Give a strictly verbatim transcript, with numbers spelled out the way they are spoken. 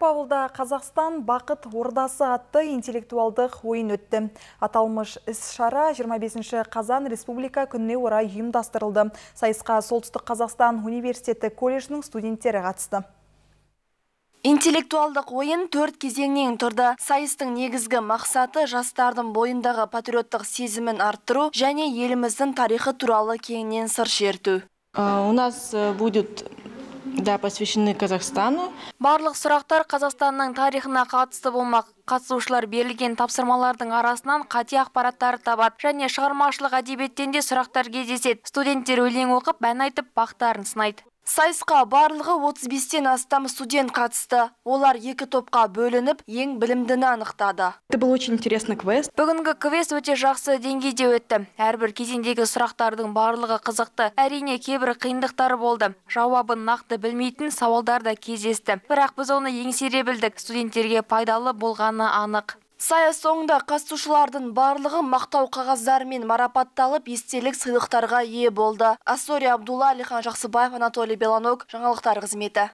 Петропавлда Қазақстан бақыт ордасы атты интеллектуалдық ойын өтті. Аталмыш іс-шара жиырма бесінші қазан республика күніне орай ұйымдастырылды. Сайысқа Солтүстік Қазақстан университеті колледжінің студенттері қатысты. Интеллектуалдық ойын төрт кезеңнен тұрды. Сайыстың негізгі мақсаты жастардың бойындағы патриоттық сезімін арттыру және еліміздің тарихы туралы кеңінен сыр шерту. У нас будет да, посвящены Казахстану. Барлық сұрақтар Қазақстанның тарихына қатысты болмақ. Қатысушылар берілген тапсырмалардың арасынан қате ақпараттар табады және шығармашылық әдебиеттен де сұрақтар кездеседі. Студенттер өлең оқып, ән айтып, бақтарын сынайды. Сайысқа барлығы отыз бестен астам студент қатысты. Олар екі топқа бөлініп, ең білімдіні анықтады. Это был очень интересный квест. Бүгінгі квест өте жақсы деңгейде өтті. Әрбір кезеңдегі сұрақтардың барлығы қызықты. Әрине, кейбір қиындықтары болды. Жауабын нақты білмейтін сауалдар да кездесті. Бірақ біз оны еңсере білдік. Студенттерге пайдалы болғаны анық. Сайыс соңында қатысушылардың барлығы мақтау қағаздарымен марапатталып, естелік сыйлықтарға ие болды. Асори Абдулла, Алихан Жақсыбаев, Анатолий Беланок, жаңалықтар қызметі.